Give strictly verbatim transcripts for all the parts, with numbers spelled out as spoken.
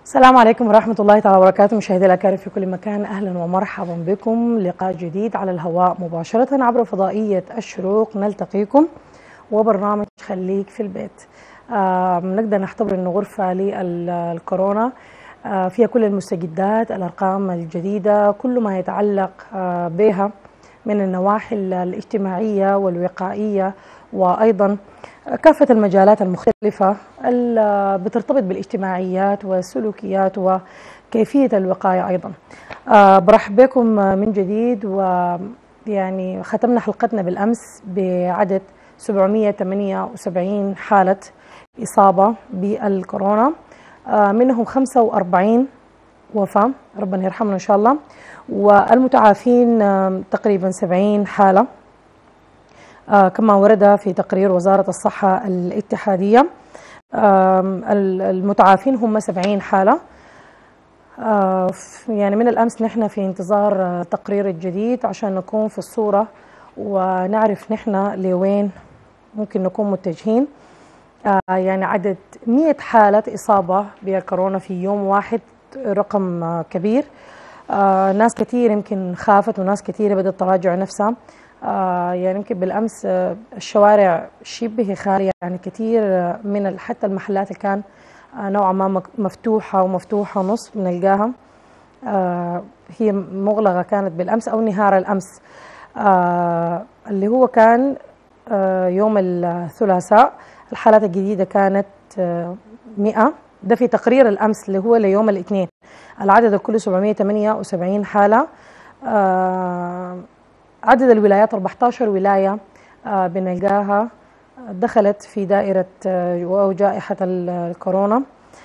السلام عليكم ورحمة الله تعالى وبركاته. مشاهدي الأكارم في كل مكان، أهلا ومرحبا بكم. لقاء جديد على الهواء مباشرة عبر فضائية الشروق نلتقيكم وبرنامج خليك في البيت. آه نقدر نعتبر أنه غرفة للكورونا آه فيها كل المستجدات، الأرقام الجديدة، كل ما يتعلق آه بها من النواحي الاجتماعية والوقائية، وأيضا كافة المجالات المختلفة اللي بترتبط بالاجتماعيات والسلوكيات وكيفية الوقاية أيضا. أه برحب بكم من جديد، ويعني ختمنا حلقتنا بالأمس بعدد سبعمئة وثمانية وسبعين حالة إصابة بالكورونا، أه منهم خمسة وأربعين وفاة، ربنا يرحمنا إن شاء الله، والمتعافين أه تقريبا سبعين حالة آه كما ورد في تقرير وزارة الصحة الاتحادية. آه المتعافين هم سبعين حالة. آه يعني من الأمس نحن في انتظار التقرير الجديد عشان نكون في الصورة ونعرف نحن لوين ممكن نكون متجهين. آه يعني عدد مئة حالة إصابة بالكورونا في يوم واحد رقم آه كبير. آه ناس كثير يمكن خافت، وناس كثير بدأت تراجع نفسها. آه يعني يمكن بالأمس آه الشوارع شبه خالية، يعني كثير آه من حتى المحلات اللي كان آه نوعا ما مفتوحة ومفتوحة نص بنلقاها آه هي مغلقة كانت بالأمس أو نهار الأمس، آه اللي هو كان آه يوم الثلاثاء. الحالات الجديدة كانت آه مئة، ده في تقرير الأمس اللي هو ليوم الاثنين. العدد الكلي سبعمئة وثمانية وسبعين حالة. آه عدد الولايات أربعة عشر ولاية آه بنلقاها دخلت في دائرة آه جائحة الكورونا.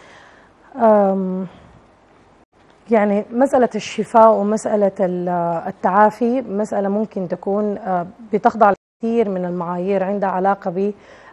يعني مسألة الشفاء ومسألة التعافي مسألة ممكن تكون آه بتخضع لكثير من المعايير عندها علاقة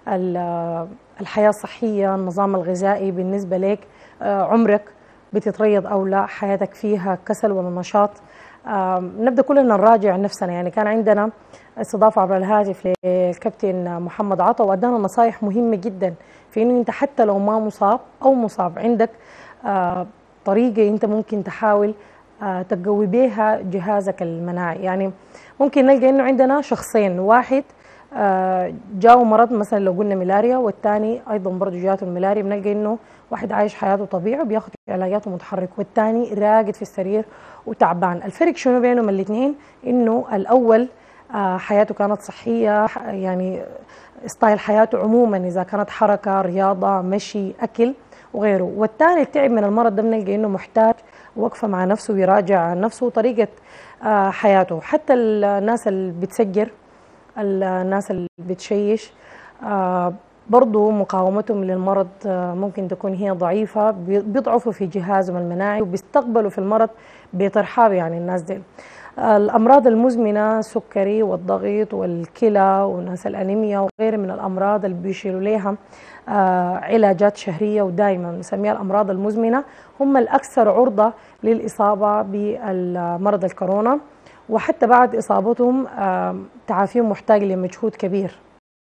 بالحياة الصحية، النظام الغذائي بالنسبة لك، آه عمرك بتتريض أو لا، حياتك فيها كسل ولا نشاط. آه نبدأ كلنا نراجع نفسنا. يعني كان عندنا استضافة عبر الهاتف للكابتن محمد عطا، وأدانا نصائح مهمة جدا في إنه أنت حتى لو ما مصاب أو مصاب عندك آه طريقة أنت ممكن تحاول آه تقوي بها جهازك المناعي. يعني ممكن نلقى إنه عندنا شخصين، واحد آه جاءوا مرض مثلا لو قلنا ملاريا، والثاني أيضا برضه جاته الملاريا، بنلقى إنه واحد عايش حياته طبيعي وبياخد علاجاته متحرك، والثاني راقد في السرير وتعبان. الفرق شنو بينهم الاثنين؟ إنه الأول آه حياته كانت صحية، يعني ستايل حياته عموما إذا كانت حركة، رياضة، مشي، أكل وغيره، والثاني تعب من المرض ده بنلقى إنه محتاج وقفة مع نفسه ويراجع نفسه وطريقة آه حياته. حتى الناس اللي بتسجر، الناس اللي بتشيش، آه برضو مقاومتهم للمرض آه ممكن تكون هي ضعيفة، بيضعفوا في جهازهم المناعي وبيستقبلوا في المرض بترحاب. يعني الناس دي الأمراض المزمنة، السكري والضغط والكلى وناس الأنيميا وغيرها من الأمراض اللي بيشيروا لها آه علاجات شهرية ودائما نسميها الأمراض المزمنة، هم الأكثر عرضة للإصابة بالمرض الكورونا. وحتى بعد إصابتهم آه تعافيهم محتاج لمجهود كبير،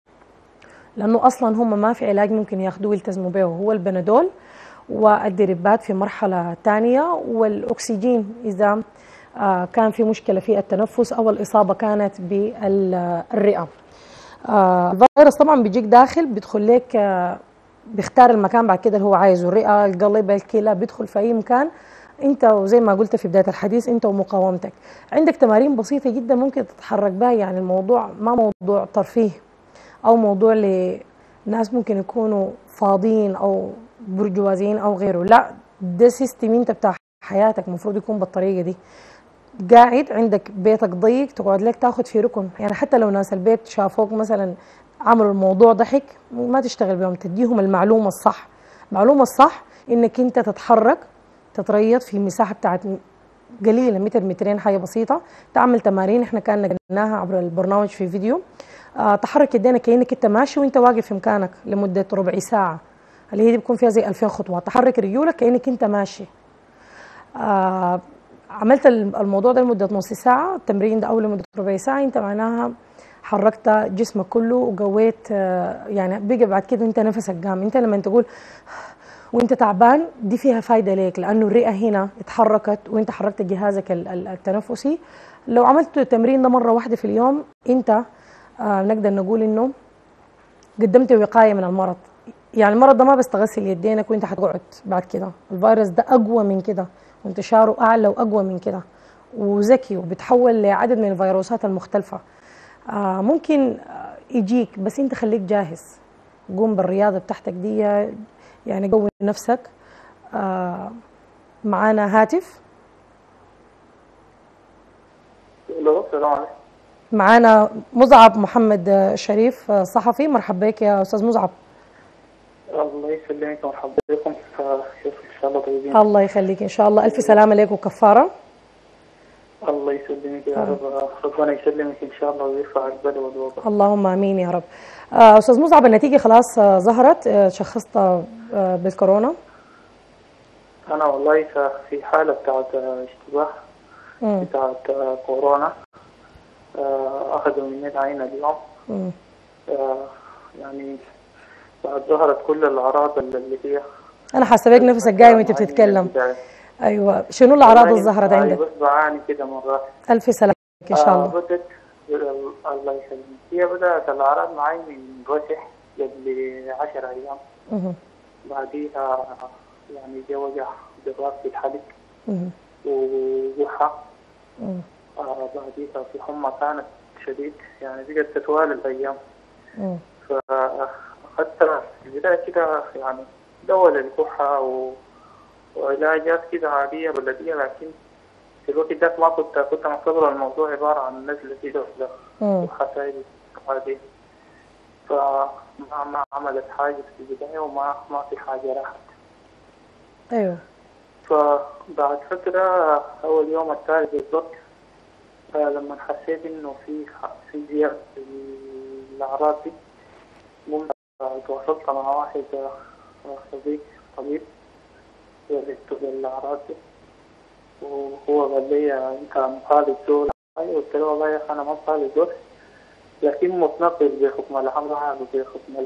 لأنه أصلا هم ما في علاج ممكن ياخدوه يلتزموا به، هو البنادول والدريبات في مرحلة ثانية، والأكسجين إذا آه كان في مشكلة في التنفس أو الإصابة كانت بالرئة. آه الفيروس طبعا بيجيك داخل، بيدخل لك آه بيختار المكان بعد كده اللي هو عايزه، الرئة، القلب، الكلى، بيدخل في أي مكان. انت وزي ما قلت في بداية الحديث، انت ومقاومتك. عندك تمارين بسيطة جدا ممكن تتحرك بها. يعني الموضوع ما موضوع ترفيه أو موضوع لناس ممكن يكونوا فاضيين أو برجوازيين أو غيره، لا، ده سيستم انت بتاع حياتك المفروض يكون بالطريقة دي. قاعد عندك بيتك ضيق، تقعد لك تاخد في ركن. يعني حتى لو ناس البيت شافوك مثلا عملوا الموضوع ضحك، ما تشتغل بهم، تديهم المعلومة الصح. المعلومة الصح انك انت تتحرك، تتريض في مساحة بتاعت قليلة، متر مترين، حاجة بسيطة، تعمل تمارين احنا كان قلناها عبر البرنامج في فيديو. اه تحرك يدينك كأنك انت ماشي وانت واقف في مكانك لمدة ربع ساعة، اللي هي دي بيكون فيها زي ألفين خطوة. تحرك رجولك كأنك انت ماشي. آه عملت الموضوع ده لمدة نص ساعة، التمرين ده أو لمدة ربع ساعة، انت معناها حركت جسمك كله وقويت. آه يعني بقى بعد كده انت نفسك قام. انت لما تقول وانت تعبان، دي فيها فايده ليك، لانه الرئه هنا اتحركت وانت حركت جهازك التنفسي. لو عملت التمرين ده مره واحده في اليوم، انت آه نقدر نقول انه قدمت وقايه من المرض. يعني المرض ده ما بس تغسل يدينك وانت هتقعد، بعد كده الفيروس ده اقوى من كده وانتشاره اعلى واقوى من كده وذكي وبتحول لعدد من الفيروسات المختلفه. آه ممكن آه يجيك، بس انت خليك جاهز، قوم بالرياضه بتاعتك دي، يعني قوي نفسك. آه معانا هاتف. الو السلام عليكم. معانا مصعب محمد شريف صحفي. مرحبا بك يا استاذ مصعب. الله يسلمك ومرحبا بكم. كيف ان شاء الله طيبين؟ الله يخليك، ان شاء الله الف سلامه عليك وكفاره. الله يسلمك يا رب، ربنا يسلمك ان شاء الله ويرفع البلاء والوباء. اللهم امين يا رب. آه استاذ مصعب، النتيجه خلاص آه ظهرت، آه شخصت آه بالكورونا؟ انا والله في حاله بتاعت اشتباه بتاعت كورونا. اخذوا مني العينه اليوم. آه يعني بعد ظهرت كل الاعراض اللي فيها. انا حاسه بيك نفسك جاي وانت بتتكلم. ايوه، شنو الاعراض اللي ظهرت عندك؟ بس بعاني كده مرات. الف سلامه ان شاء الله. آه بدت الله يسلمك. هي بدات الاعراض معي من رشح قبل عشر ايام. اها. بعديها يعني جا وجع جراف في الحلق ووحى. آه بعديها في حمى كانت شديد، يعني بقت تتوالى الايام. فاخذت في البدايه كده يعني دواء للكحه و... وعلاجات كده عاديه بلديه، لكن في الوقت ذاك ما كنت كنت معتبر الموضوع عباره عن نزله كده وحسائل عاديه. فما ما عملت حاجه في البدايه وما ما في حاجه راحت. ايوه. فبعد فتره اول يوم الثالث بالضبط لما حسيت انه في في زياده في الاعراض دي، قمت تواصلت مع واحد صديق طبيب وريته بالاعراض دي، وهو قال لي انت مخالف دول. قلت له والله يا اخي انا ما مخالف دول، لكن متنقل بحكم العمل وبحكم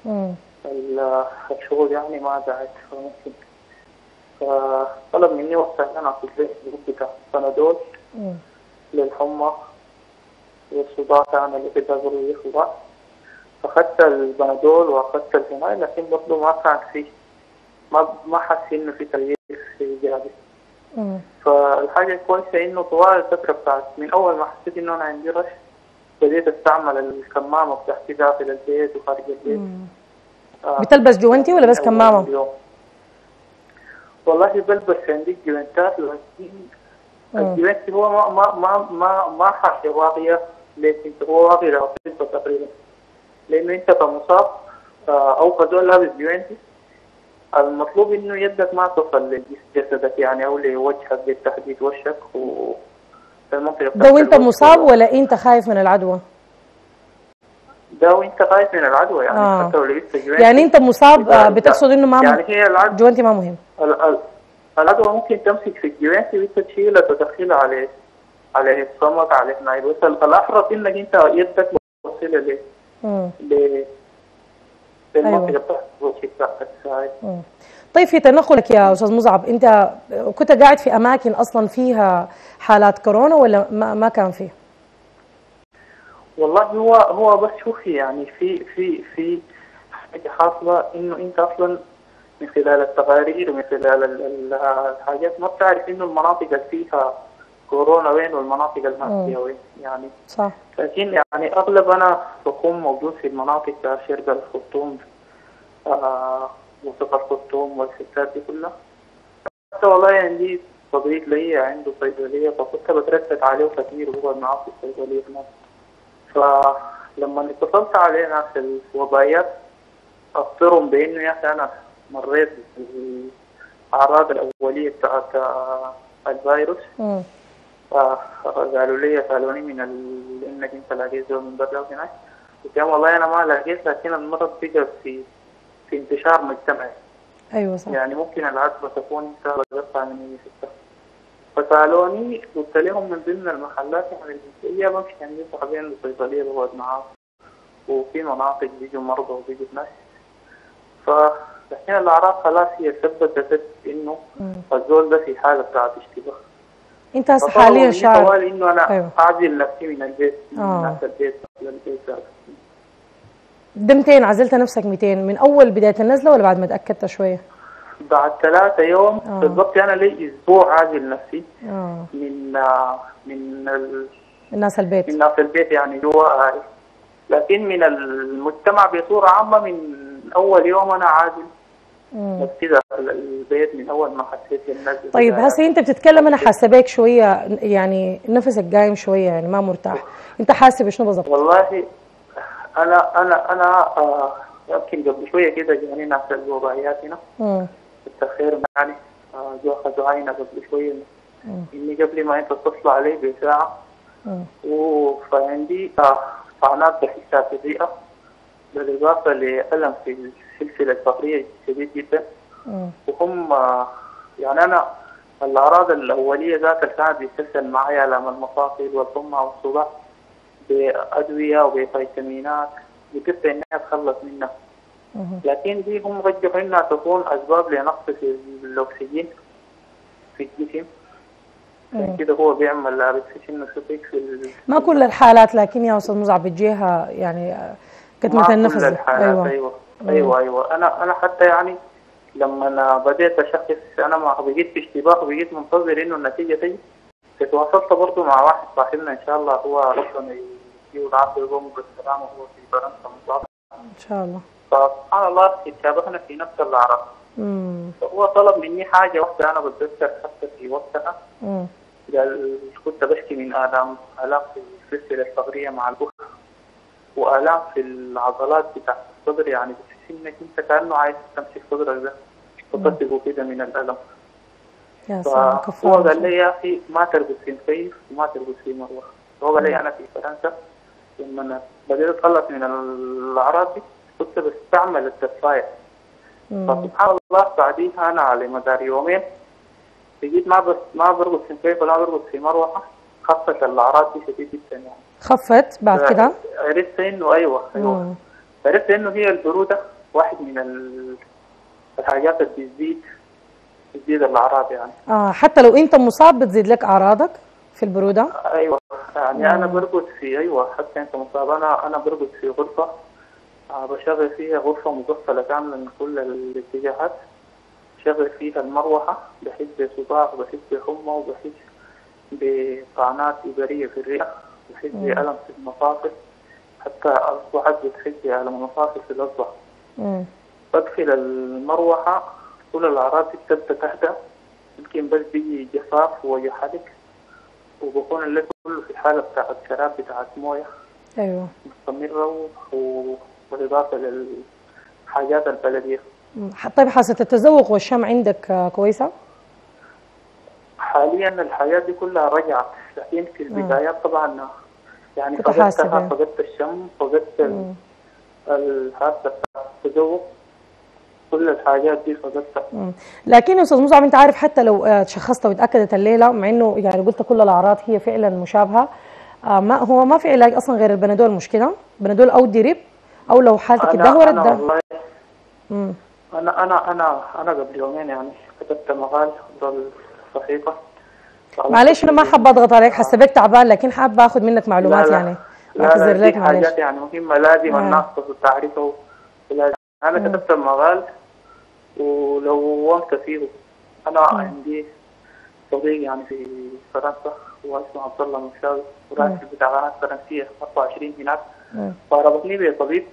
الشغل يعني ما قاعد فممكن. فطلب مني وقتها انا اخذ له جروب بتاع بنادول للحمى والصداع، كان اللي كده ضروري صداع. فاخذت البنادول واخذت الهناي، لكن برضه ما كان فيه ما ما حسيت انه في تغيير في جهازي. فالحاجة الكويسة إنه طوال الفترة بتاعت من أول ما حسيت إنه أنا عندي رش بديت أستعمل الكمامة بتاعتي داخل البيت وخارج البيت. آه بتلبس جوانتي ولا بس كمامة؟ اليوم. والله بلبس عندي جوانتات، لكن الجوانتي هو ما ما ما ما, ما حاجة واقية لكن هو واقي لأطفال تقريبا، لأنه أنت كمصاب أو كزول لابس جوانتي المطلوب انه يدك ما تصل لجسدك يعني او لوجهك بالتحديد، وشك والمنطقه ده وانت مصاب ولا انت خايف من العدوى؟ ده وانت خايف من العدوى يعني. آه. حتى لو لبست جوانتي يعني انت مصاب بتقصد انه ما يعني هي العدوى جوانتي ما مهم. العدوى ممكن تمسك في الجوانتي وانت تشيلها تدخلها عليه عليه الصمت عليه نايب، بس الاحرص انك انت يدك توصلها ل ل المنطقه بتاعت وجهك بتاعتك. طيب في تنقلك يا استاذ مصعب، انت كنت قاعد في اماكن اصلا فيها حالات كورونا ولا ما, ما كان فيه؟ والله هو هو بس شوفي يعني في في في حاجه حاصله انه انت اصلا من خلال التقارير ومن خلال الحاجات ما بتعرف انه المناطق اللي فيها كورونا وين والمناطق اللي ما فيها وين يعني. صح. لكن يعني اغلب انا بكون موجود في المناطق شرق الخرطوم آه منطقة الخرطوم والحتات دي كلها. حتى والله عندي صديق لي عنده صيدلية فكنت بتردد عليه كثير وهو معاه في الصيدلية هناك. فلما اتصلت عليه ناس الوبائيات أخبرهم بإنه يا أخي أنا مريت بالأعراض الأولية بتاعت الفيروس. فقالوا لي سألوني من ال... إنك أنت لقيت زول من برا هناك. قلت لهم والله أنا ما لقيت، لكن المرض بقى في في انتشار مجتمعي. ايوه صح. يعني ممكن العدوى تكون انت لقيتها من اي حته. فسالوني قلت لهم من ضمن المحلات يعني هي بمشي عندي صاحبي عنده صيدليه بقعد معاه، وفي مناطق بيجوا مرضى وبيجوا ناس. ف لكن الأعراض خلاص هي ثبتت إنه الزول ده في حالة بتاعت اشتباه. انت هسه حاليا شعر طوال إنه أنا أيوة. أعزل نفسي من البيت من آه. ناس البيت من البيت ده. ده مئتين عزلت نفسك مئتين من أول بداية النزلة ولا بعد ما تأكدت شوية؟ بعد ثلاثة يوم آه. بالضبط. أنا لي أسبوع عازل نفسي آه. من من ال... الناس البيت من ناس البيت يعني جوا. لكن من المجتمع بصورة عامة من أول يوم أنا عازل نفسي داخل البيت من أول ما حسيت بالنزلة. طيب هسه أنت بتتكلم أنا حاسة بيك شوية يعني نفسك قايم شوية يعني ما مرتاح، أنت حاسة بشنو بالضبط؟ والله أنا أنا أنا آه يمكن قبل شوية كده جاني ناس الوبائيات هنا التخير يعني آه جو أخذوا عينة قبل شوية إني قبل ما أنت تتصل علي بساعة وفعندي آه طعنات بحسها في الرئة بالإضافة لألم في السلسلة الصدرية شديد جدا. وهم آه يعني أنا الأعراض الأولية ذات كانت بتسهل معي ألم المفاصل والحمى والصداع بأدوية وبفيتامينات بتبدأ إنها تخلص منها. لكن دي هم رجحوا إنها تكون أسباب لنقص في الأكسجين في الجسم. كده هو بيعمل ريفريشن سوبيك في ال... ما كل الحالات لكن يا أستاذ مصعب بتجيها يعني كتمة النفس. ما كل الحالات. أيوة أيوة, أيوة, أيوة. أنا أنا حتى يعني لما أنا بديت أشخص أنا ما بقيت في اشتباه وبقيت منتظر إنه النتيجة تيجي. تواصلت برضه مع واحد صاحبنا إن شاء الله هو ربنا يديه العافية ويقوم بالسلامة وهو في فرنسا مصاب إن شاء الله. فسبحان الله اتشابهنا في نفس الأعراض. فهو طلب مني حاجة واحدة أنا بتذكر حتى في وقتها. قال كنت بشكي من آلام آلام في السلسلة الصدرية مع البخ وآلام في العضلات بتاعت الصدر يعني بتحس إنك أنت كأنه عايز تمسك صدرك ده تطبقه كده من الألم. فهو قال لي يا أخي ما تربط في مكيف وما تربط في مروحة. هو قال لي أنا في فرنسا لما أنا بديت أتخلص من الأعراض دي كنت بستعمل التفاية. فسبحان الله بعديها أنا على مدار يومين بقيت ما بس ما بربط في مكيف ولا بربط في مروحة. خفت الأعراض دي شديد جدا يعني. خفت بعد كده؟ عرفت إنه أيوه أيوه عرفت إنه هي البرودة واحد من الحاجات اللي بتزيد تزيد الأعراض يعني. آه حتى لو أنت مصاب بتزيد لك أعراضك في البرودة؟ أيوة يعني مم. أنا برقد في أيوة حتى أنت مصاب أنا أنا برقد في غرفة آه بشغل فيها غرفة مقفلة كاملة من كل الاتجاهات. بشغل فيها المروحة بحس بصداع وبحس بحمى وبحس بطعنات إبرية في الرئة بحس بألم في المفاصل حتى أصبحت بتحس بألم المفاصل في الأصبع. بدخل المروحة كل الأعراض بتبدأ تهدأ يمكن بس بيجي جفاف ووجه حرق وبكون الليل كله في حالة بتاعت شراب بتاعت موية أيوة مستمرة وبالإضافة للحاجات البلدية. طيب حاسة التذوق والشم عندك كويسة؟ حاليا الحاجات دي كلها رجعت لكن في البدايات طبعا يعني فقدتها فقدت الشم فقدت الحاسة بتاعت التذوق كل الحاجات دي فقدتها. لكن يا استاذ مصعب انت عارف حتى لو تشخصت وتاكدت الليله مع انه يعني قلت كل الاعراض هي فعلا مشابهه ما هو ما في علاج اصلا غير البنادول مش كده؟ بنادول او ديريب او لو حالتك اتدهورت ده. والله انا انا انا انا قبل يومين يعني كتبت مقال ضد الصحيفه. معلش انا ما حابه اضغط عليك حاسه بك تعبان لكن حابه اخذ منك معلومات. لا لا يعني بعتذر لك معلش. حاجات يعني مهمه لازم الناس تعرفها. انا مم. كتبت المقال ولونت فيه. انا مم. عندي صديق يعني في فرنسا هو اسمه عبد الله مشاوي وراسل بتاع قناه فرنسيه أربعة وعشرين هناك. فربطني بطبيب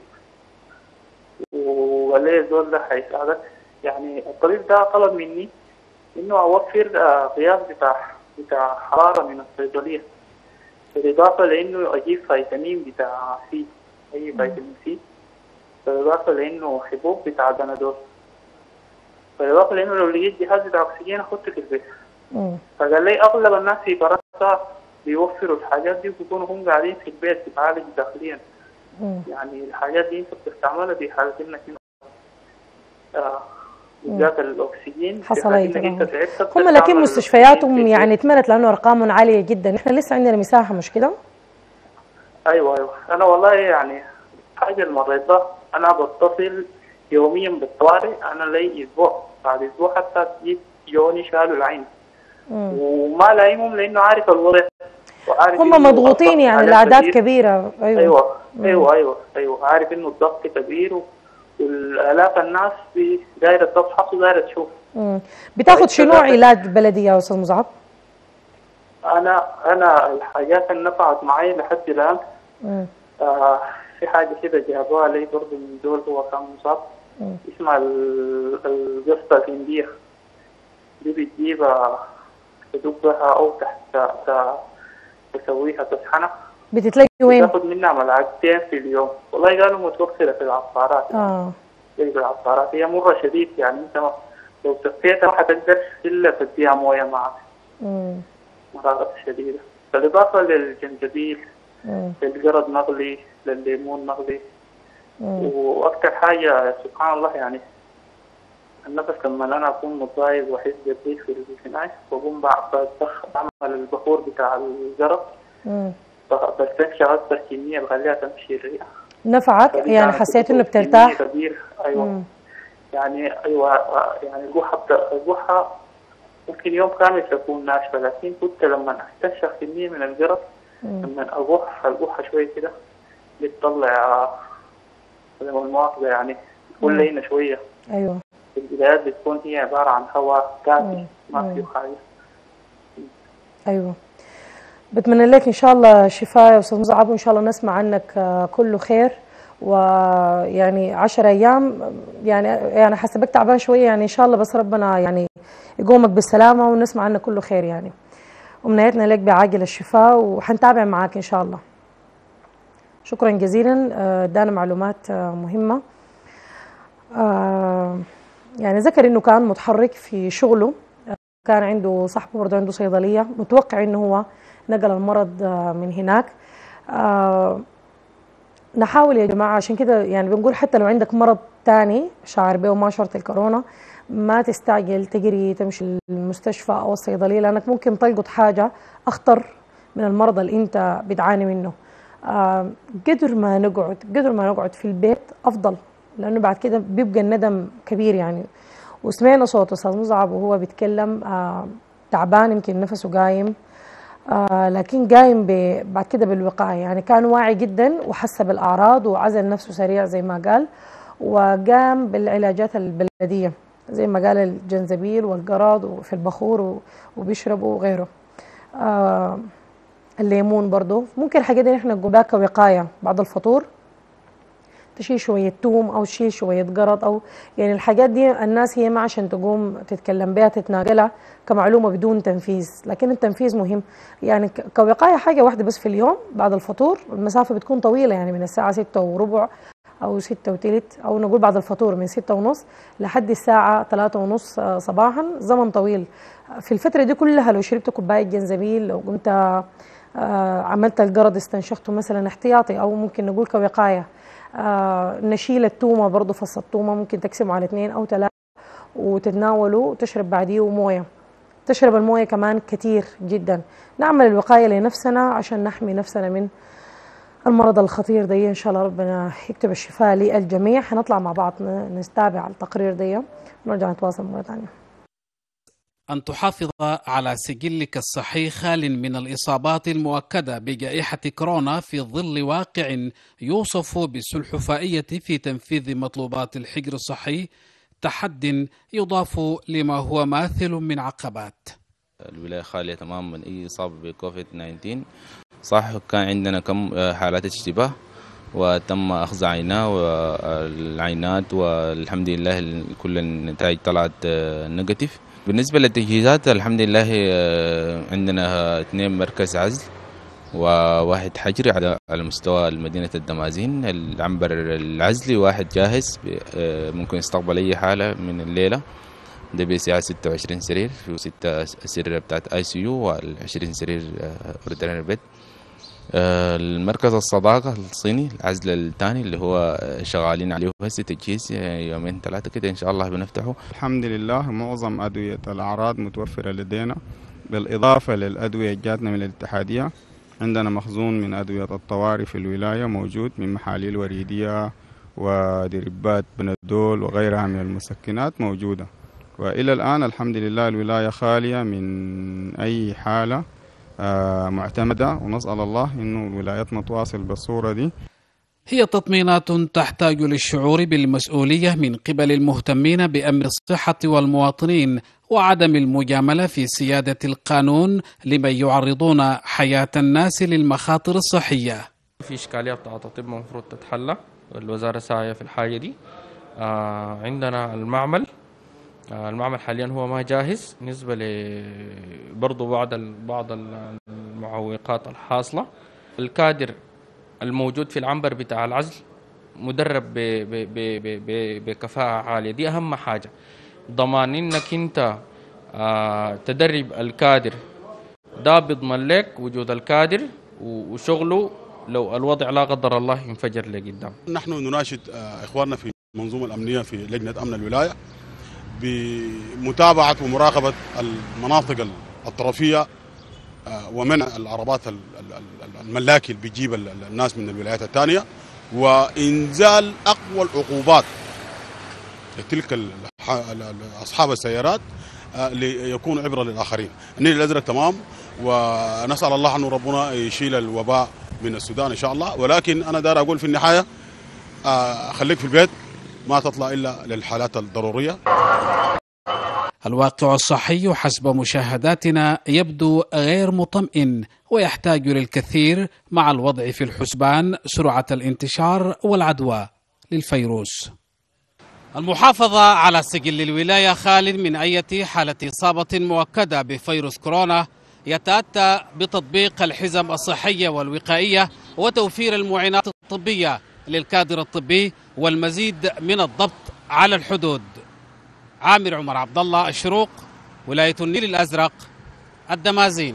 وقال لي الزول ده هيساعدك. يعني الطبيب ده طلب مني انه اوفر قياس بتاع بتاع حراره من الصيدليه بالاضافه لانه اجيب فيتامين بتاع سي اي فيتامين سي بالاضافه لانه حبوب بتاع بنادول بالاضافه لانه لو لقيت جهاز بتاع اكسجين احطه في البيت. فقال لي اغلب الناس في فرنسا بيوفروا الحاجات دي وبيكونوا هم قاعدين في البيت بتعالج داخليا. مم. يعني الحاجات دي انت بتستعملها في حاله انك آه بالذات الاكسجين حصلت هم لكن مستشفياتهم يعني اتملت لانه ارقامهم عاليه جدا. احنا لسه عندنا مساحه مش كده؟ ايوه ايوه انا والله يعني حاجه المريض ده انا بتصل يوميا بالطوارئ، أنا لي أسبوع بعد أسبوع حتى جيت يوني شالوا العين. مم. وما لايمهم لأنه عارف الوضع وعارف هم مضغوطين يعني الأعداد كبيرة. أيوة أيوة أيوة أيوة, أيوة. عارف إنه الضغط كبير والآلاف الناس في دائرة تفحص ودائرة تشوف. بتاخذ شنو علاج بلدي يا أستاذ مصعب؟ أنا أنا الحاجات اللي نفعت معي لحد الآن آه في حاجة كده جابوها لي برضه من دول هو كان مصاب اسمها القصة الهندية، دي بتجيبها تدبها أو تحت تسويها تطحنها. بتتلاقي وين؟ بتاخد منها ملعقتين في اليوم. والله قالوا متوفرة في العطارات. اه في العطارات هي مرة شديد يعني انت لو سقيتها ما حتقدر الا تديها مويه معك. امم مرارة شديدة. بالاضافة للجنزبيل، للقرض مغلي، للليمون مغلي. واكثر حاجة سبحان الله يعني النفس لما انا اكون متضايق واحس بضيق في الجناح بقوم بعمل البخور بتاع القرض بستنشق اكثر كمية بخليها تمشي الرئة. نفعك؟ يعني حسيت انه بترتاح؟ كبير ايوه. مم. يعني ايوه يعني القحة القحة ممكن يوم كامل تكون ناشفة، لكن كنت لما استنشق كمية من القرض لما اقح القحة شوية كده بتطلع زي ما المؤاخذة يعني تكون لينة شوية. ايوه في البدايات بتكون هي عبارة عن هواء كافي ما فيه حاجة. ايوه بتمنى لك ان شاء الله شفاء يا استاذ مصعب، وان شاء الله نسمع عنك كله خير. ويعني عشر ايام يعني يعني حسبك تعبان شويه يعني ان شاء الله، بس ربنا يعني يقومك بالسلامه ونسمع عنك كله خير يعني. ومنيتنا لك بعاجل الشفاء وحنتابع معاك ان شاء الله. شكرا جزيلا، ادانا معلومات مهمه. يعني ذكر انه كان متحرك في شغله، كان عنده صاحبه برضه عنده صيدليه، متوقع انه هو نقل المرض من هناك. آه نحاول يا جماعة عشان كده يعني بنقول حتى لو عندك مرض تاني شعر به وما شرط الكورونا ما تستعجل تجري تمشي المستشفى أو الصيدلية، لأنك ممكن تلقط حاجة أخطر من المرض اللي أنت بتعاني منه. آه قدر ما نقعد قدر ما نقعد في البيت أفضل، لأنه بعد كده بيبقى الندم كبير يعني. وسمعنا صوت أستاذ مصعب وهو بيتكلم آه تعبان، يمكن نفسه قايم، آه لكن قايم بعد كده بالوقاية، يعني كان واعي جدا وحس بالأعراض وعزل نفسه سريع زي ما قال، وقام بالعلاجات البلدية زي ما قال الجنزبيل والقرض وفي البخور وبيشربوا وغيره. آه الليمون برضو ممكن الحاجات دي احنا نقول كوقاية بعد الفطور، تشيل شوية توم أو تشيل شوية قرض، أو يعني الحاجات دي الناس هي ما عشان تقوم تتكلم بها تتناقلها كمعلومة بدون تنفيذ، لكن التنفيذ مهم. يعني كوقاية حاجة واحدة بس في اليوم بعد الفطور، المسافة بتكون طويلة يعني من الساعة ستة وربع أو ستة وثلث، أو نقول بعد الفطور من ستة ونص لحد الساعة ثلاثة ونص صباحا، زمن طويل. في الفترة دي كلها لو شربت كوباية جنزبيل، لو قمت عملت القرض استنشقته مثلا احتياطي، أو ممكن نقول كوقاية آه نشيل التومة برضو، فص التومة ممكن تقسمه على اثنين أو ثلاثة وتتناوله وتشرب بعديه وموية، تشرب الموية كمان كتير جدا. نعمل الوقاية لنفسنا عشان نحمي نفسنا من المرض الخطير ده. إن شاء الله ربنا يكتب الشفاء للجميع. هنطلع مع بعض نستابع التقرير ده ونرجع نتواصل مرة ثانية. أن تحافظ على سجلك الصحي خال من الإصابات المؤكدة بجائحة كورونا في ظل واقع يوصف بالسلحفائية في تنفيذ مطلوبات الحجر الصحي، تحد يضاف لما هو ماثل من عقبات. الولاية خالية تماما من أي إصابة بكوفيد تسعة عشر. صح كان عندنا كم حالات اشتباه وتم أخذ عينة والعينات والحمد لله كل النتائج طلعت نيجاتيف. بالنسبة للتجهيزات الحمد لله عندنا اثنين مركز عزل وواحد حجري على مستوى مدينة الدمازين. العنبر العزلي واحد جاهز ممكن يستقبل أي حالة من الليلة، ده بيسعة ستة وعشرين سرير، في ستة سرير بتاعت اي سي يو والعشرين سرير اوردينري بيد. المركز الصداقة الصيني العزل الثاني اللي هو شغالين عليه هسه تجهيز، يومين ثلاثة كده إن شاء الله بنفتحه. الحمد لله معظم أدوية الأعراض متوفرة لدينا، بالإضافة للأدوية جاتنا من الاتحادية. عندنا مخزون من أدوية الطوارئ في الولاية موجود من محاليل وريدية ودربات بنادول وغيرها من المسكنات موجودة. وإلى الآن الحمد لله الولاية خالية من أي حالة معتمدة، ونسأل الله إنه ولايتنا تواصل بالصورة دي. هي تطمينات تحتاج للشعور بالمسؤولية من قبل المهتمين بأمر الصحة والمواطنين وعدم المجاملة في سيادة القانون لمن يعرضون حياة الناس للمخاطر الصحية. في إشكالية بتاعت الطب المفروض تتحل، الوزارة ساعية في الحاجة دي. آه عندنا المعمل آه المعمل حاليا هو ما جاهز نسبة برضو بعض بعض المعوقات الحاصلة. الكادر الموجود في العنبر بتاع العزل مدرب بكفاءة عالية، دي أهم حاجة. ضمان إنك أنت آه تدرب الكادر ده بيضمن لك وجود الكادر وشغله لو الوضع لا قدر الله ينفجر لقدام. نحن نناشد إخواننا في المنظومة الأمنية في لجنة أمن الولاية بمتابعة ومراقبة المناطق الطرفية ومنع العربات الملاكي اللي بيجيب الناس من الولايات الثانية، وإنزال أقوى العقوبات لتلك أصحاب السيارات ليكون عبرة للآخرين. النيل الأزرق تمام، ونسأل الله أنه ربنا يشيل الوباء من السودان إن شاء الله. ولكن أنا دار أقول في النهاية خليك في البيت، ما تطلع إلا للحالات الضرورية. الواقع الصحي حسب مشاهداتنا يبدو غير مطمئن ويحتاج للكثير مع الوضع في الحسبان سرعة الانتشار والعدوى. للفيروس. المحافظة على سجل الولاية خال من أي حالة إصابة مؤكدة بفيروس كورونا يتأتى بتطبيق الحزم الصحية والوقائية وتوفير المعينات الطبية للكادر الطبي والمزيد من الضبط على الحدود. عامر عمر عبد الله، الشروق، ولاية النيل الأزرق، الدمازين.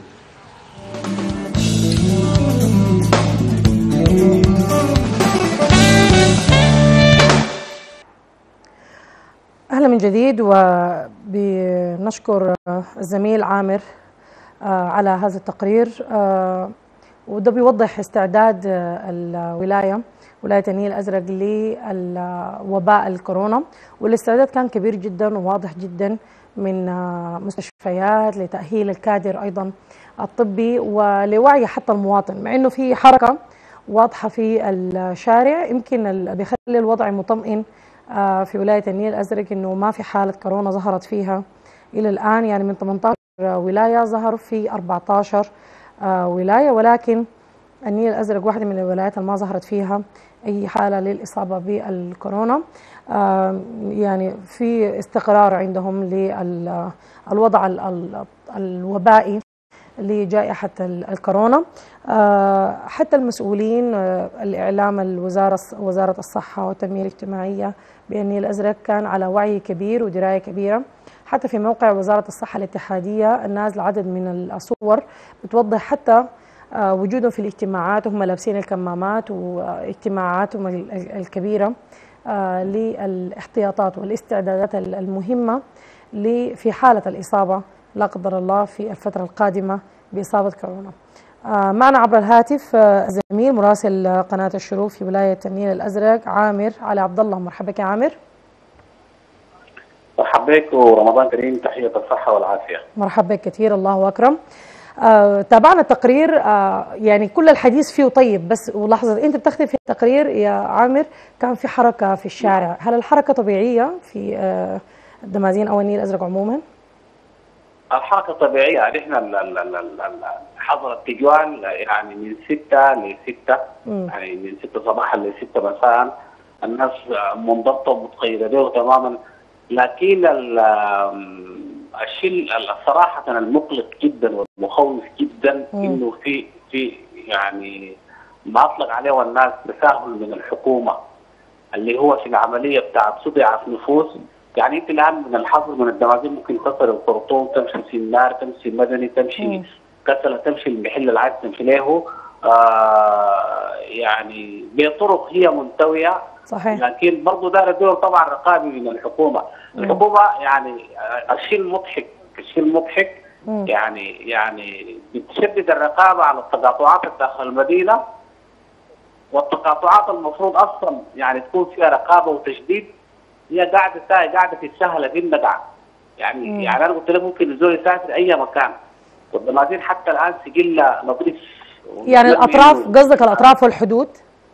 أهلا من جديد، وبنشكر الزميل عامر على هذا التقرير، وده بيوضح استعداد الولاية ولاية النيل الأزرق لوباء الكورونا، والاستعداد كان كبير جدا وواضح جدا من مستشفيات لتأهيل الكادر أيضا الطبي ولوعي حتى المواطن، مع أنه في حركة واضحة في الشارع يمكن بيخلي الوضع مطمئن في ولاية النيل الأزرق، أنه ما في حالة كورونا ظهرت فيها إلى الآن. يعني من ثمانية عشر ولاية ظهروا في أربعة عشر ولاية، ولكن النيل الأزرق واحدة من الولايات اللي ما ظهرت فيها أي حالة للإصابة بالكورونا. يعني في استقرار عندهم للوضع الوبائي لجائحة الكورونا. حتى المسؤولين الإعلام الوزارة وزارة الصحة والتنمية الاجتماعية بالنيل الأزرق كان على وعي كبير ودراية كبيرة. حتى في موقع وزارة الصحة الاتحادية الناس لعدد من الصور بتوضح حتى وجودهم في الاجتماعات وهم لابسين الكمامات واجتماعاتهم الكبيرة للاحتياطات والاستعدادات المهمة في حالة الإصابة لا قدر الله في الفترة القادمة بإصابة كورونا. معنا عبر الهاتف الزميل مراسل قناة الشروق في ولاية النيل الأزرق عامر علي عبد الله. مرحبا يا عامر. مرحبا بك ورمضان كريم، تحية الصحة والعافية. مرحبا بك كثير، الله أكرم. آه، تابعنا التقرير، آه، يعني كل الحديث فيه طيب، بس ولحظة أنت بتختم في التقرير يا عامر كان في حركة في الشارع، هل الحركة طبيعية في آه الدمازين أو النيل الأزرق عموما؟ الحركة طبيعية، يعني احنا حظر التجوال يعني من ستة لستة، يعني من ستة صباحا لستة مساء، الناس منضبطة ومتقيدة له تماما. لكن الشيء الصراحة المقلق جدا والمخوف جدا مم. انه في في يعني ما اطلق عليه الناس تساهل من الحكومة اللي هو في العملية بتاعت صدع في نفوس. يعني انت الان من الحظر من الدمازين ممكن تصل الخرطوم، تمشي سنار، تمشي مدني، تمشي كسلة، تمشي المحل العايز تمشي له، آه يعني بطرق هي منتوية صحيح. لكن برضه دار الدول طبعا رقابي من الحكومه، مم. الحكومه يعني الشيء المضحك الشيء المضحك مم. يعني يعني بتشدد الرقابه على التقاطعات داخل المدينه، والتقاطعات المفروض اصلا يعني تكون فيها رقابه وتشديد هي قاعده قاعده تتسهل في الندعه. يعني مم. يعني انا قلت لك ممكن الزول يسافر اي مكان، والدمازين حتى الان سجلها نظيف. يعني الاطراف قصدك الاطراف والحدود؟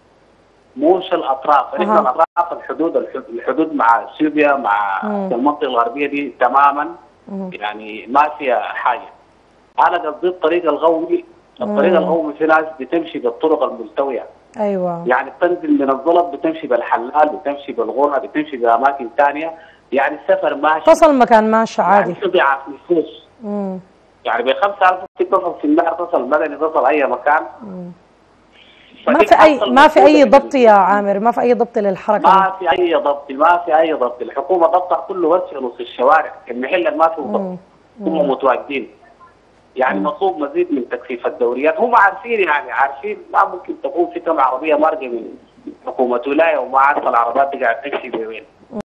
مش الاطراف، احنا أه. الاطراف الحدود الحدود مع اثيوبيا مع مم. المنطقه الغربيه دي تماما مم. يعني ما فيها حاجه. انا قصدي الطريق الغومي، الطريق الغومي في ناس بتمشي بالطرق الملتويه. ايوه يعني بتنزل من الزلط بتمشي بالحلال، بتمشي بالغرة، بتمشي باماكن ثانيه، يعني السفر ماشي تصل مكان ماشي عادي. يعني تضيع نفوس. امم يعني ب خمسة آلاف تصل في النهر، تصل مدني، تصل اي مكان. مم. ما في اي ما في اي ضبط يا عامر، ما في اي ضبط للحركه. ما في اي ضبط، ما في اي ضبط، الحكومه ضبطها كله بس في نص الشوارع، المحل ما فيه ضبط، هم متواجدين. يعني مم. مطلوب مزيد من تكثيف الدوريات، هم عارفين يعني عارفين ما ممكن تكون في كم عربيه مارقه من حكومه ولايه وما عارفه العربيات دي قاعده تمشي بوين.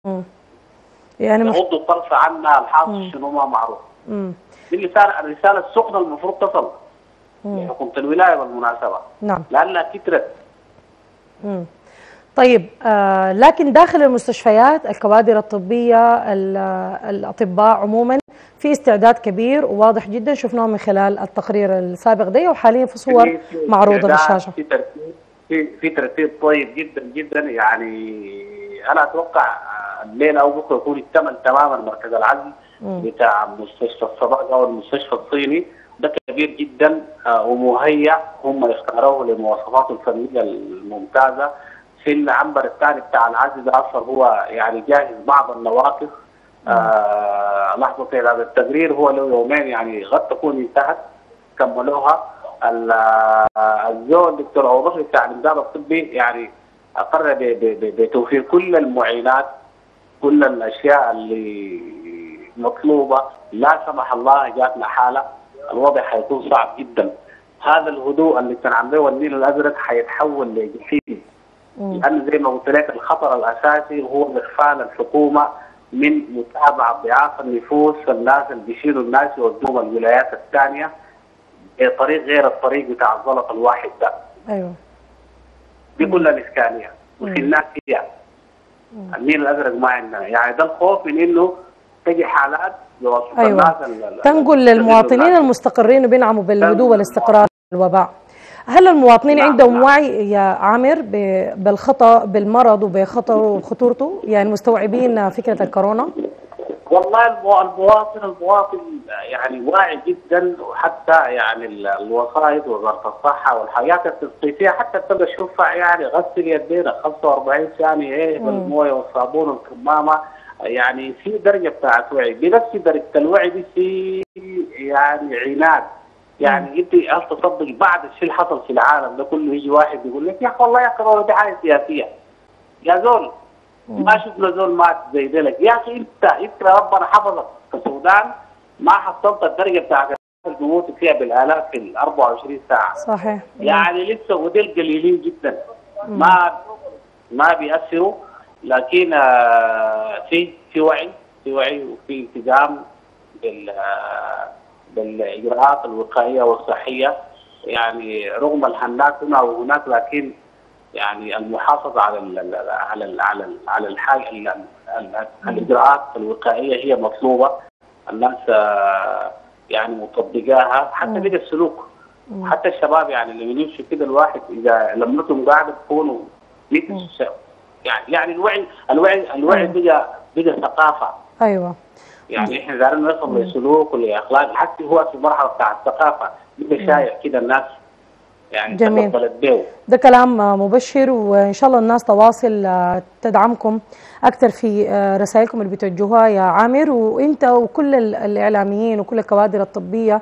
يعني يغضوا الطرف عنها، الحاصل شنو ما معروف. دي الرساله الرساله السخنه المفروض تصل لحكومه الولايه بالمناسبه. نعم. لانها كترت. امم طيب آه لكن داخل المستشفيات الكوادر الطبيه الاطباء عموما في استعداد كبير وواضح جدا، شفناه من خلال التقرير السابق ده وحاليا في صور معروضه بالشاشه. في ترتيب في في ترتيب طيب جدا جدا. يعني انا اتوقع الليله او بكره يكون اكتمل تماما مركز العزل بتاع مستشفى الصداقه او المستشفى الصيني، ده كبير جدا ومهيأ، هم يختاروه لمواصفاته الفنيه الممتازه. في العنبر الثاني بتاع العزل ده اصلا هو يعني جاهز بعض النواقص. آه لحظه هذا التقرير هو له يومين، يعني قد تكون انتهت كملوها. الزول الدكتور ابو بكر بتاع الامداد الطبي يعني اقر بتوفير كل المعينات، كل الاشياء اللي مطلوبه. لا سمح الله جاتنا حاله الوضع حيكون صعب جدا. هذا الهدوء اللي كان عم به النيل الازرق حيتحول لجحيم، لان زي ما قلت لك الخطر الاساسي هو اغفال الحكومه من متابعه ضعاف النفوس، الناس اللي بيشيلوا الناس يودوهم الولايات الثانيه بطريق غير الطريق بتاع الزلط الواحد ده. ايوه. دي كلها الاشكاليه وفي الناس فيها. النيل الازرق ما عندنا، يعني ده الخوف من انه تجي حالات يوصف أيوة. الناس تنقل للمواطنين المستقرين وبينعموا بالهدوء والاستقرار الوباء. هل المواطنين نعم عندهم نعم. وعي يا عامر بالخطأ بالمرض وبخطره وخطورته؟ يعني مستوعبين فكرة الكورونا؟ والله المواطن المواطن يعني واعي جدا، وحتى يعني الوسائط وزارة الصحة والحاجات التثقيفية حتى تبقى تشوفها، يعني غسل يدينا خمسة وأربعين ثانية ايه بالمويه والصابون والكمامة. يعني في درجة بتاعت وعي، بنفس درجة الوعي دي في يعني عناد. يعني انت هل تصدق بعد الشيء اللي حصل في العالم ده كله يجي واحد يقول لك يا اخي والله يا اخي دي حاجه سياسيه. يا زول ما شفنا زول مات زي ذلك. يا اخي انت انت ربنا حفظك في السودان ما حصلت الدرجه بتاعت الموت فيها بالالاف في ال أربعة وعشرين ساعه. صحيح. يعني لسه وديل قليلين جدا ما ما بيأثروا، لكن في في وعي في وعي وفي التزام بال بالاجراءات الوقائيه والصحيه. يعني رغم الهناك هنا وهناك، لكن يعني المحافظه على ال على ال على ال على الحاجه الاجراءات الوقائيه هي مطلوبه. الناس يعني مطبقاها حتى بقى السلوك، حتى الشباب يعني اللي بيمشوا كده الواحد اذا لمتهم قاعده تكونوا مثل يعني يعني الوعي الوعي الوعي بقى بقى ثقافه. ايوه. يعني احنا قاعدين نوصل لسلوك ولاخلاق، حتى هو في المرحله بتاع الثقافه بقى شايع كده الناس يعني جميل. ده كلام مبشر، وان شاء الله الناس تواصل تدعمكم اكثر في رسائلكم اللي بتوجهوها يا عامر، وانت وكل الاعلاميين وكل الكوادر الطبيه،